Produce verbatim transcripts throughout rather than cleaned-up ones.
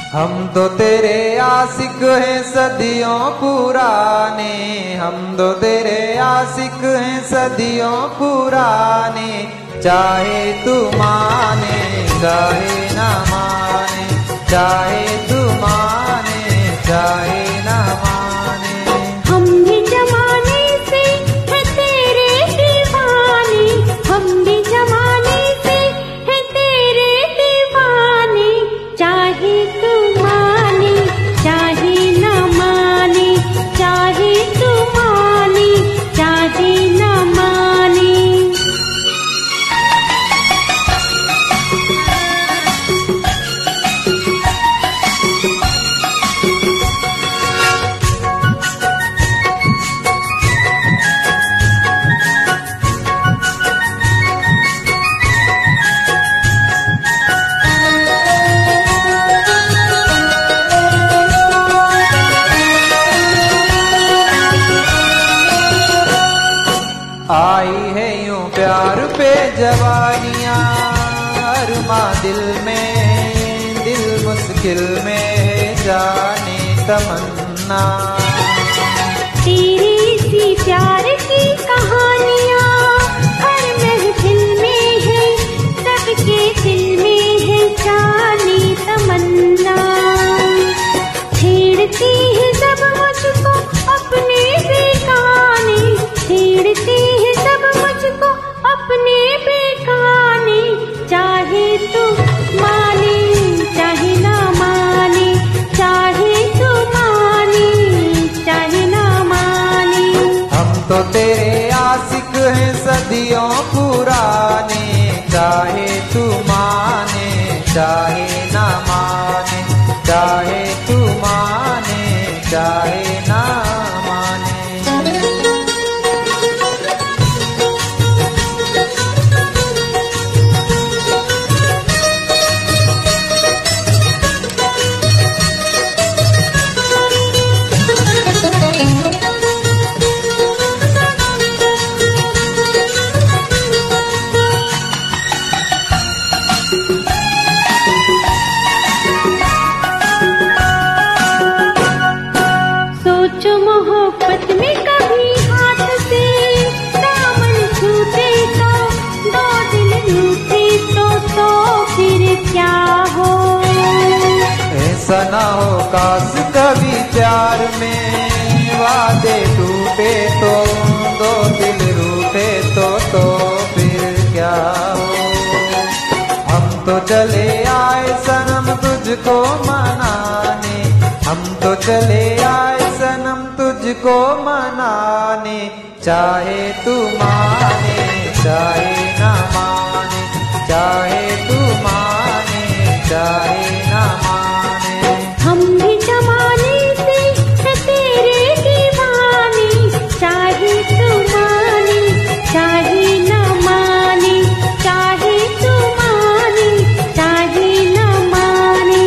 हम तो तेरे आशिक हैं सदियों पुराने, हम तो तेरे आशिक हैं सदियों पुराने। चाहे तू माने चाहे ना माने, चाहे तू माने चाहे ना माने। हम भी जमाने से है तेरे दीवाने, हम भी जमाने से है तेरे दीवाने। चाहे तू माने चाहे ना माने, चाहे तू माने चाहे ना माने। आई है यूं प्यार पे जवानियां, अरमा दिल में दिल मुश्किल में जाने तमन्ना। तेरी सी प्यार की कहानियां हर महफिल में है, सबके दिल में है जाने तमन्ना। छेड़ती है सब मुझको अपने बेगाने, छेड़ती है सब मुझको अपने बेगाने। चाहे तू माने चाहे ना माने, चाहे तू माने चाहे ना माने। हम तो तेरे आशिक हैं सदियों पुराने, चाहे तू माने चाहे ना माने, चाहे तू माने चाहे ना माने। सोचो मोहब्बत में कभी हाथ से दामन छूटे तो, दो दिल रूठे तो, तो फिर क्या हो। ऐसा ना हो काश कभी प्यार में वादे टूटे तो, दो दिल रूठे तो, तो फिर क्या हो। हम तो चले आए सनम तुझको मनाने, हम तो चले आए सनम तुझको मनाने। चाहे तू माने चाहे ना माने, चाहे तू माने चाहे ना माने। हम भी जमाने से है तेरे दीवाने, चाहे तू माने चाहे ना माने, चाहे तू माने चाहे ना माने।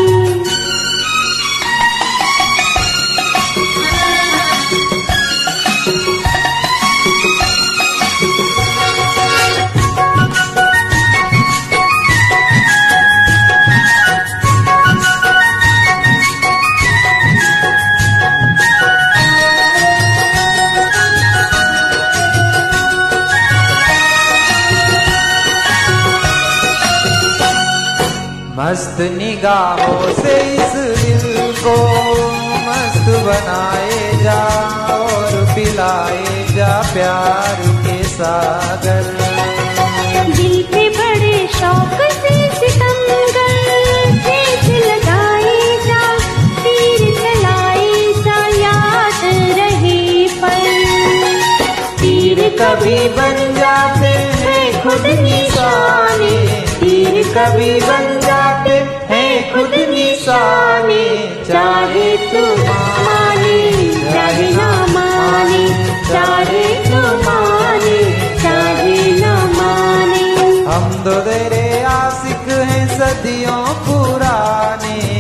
मस्त निगाहों से इस दिल को मस्त बनाए जा और पिलाए जा प्यार के सागर। दिल पे बड़े शौक से सितमगर ठेस लगाए जा, तीर चलाए जा याद रहे पल। तीर कभी बन जाते हैं खुद निशाने, तीर कभी बन जाते हैं खुद निशाने। चाहे तू माने चाहे ना माने, चाहे तू माने चाहे ना माने। हम तो तेरे आशिक हैं सदियों पुराने,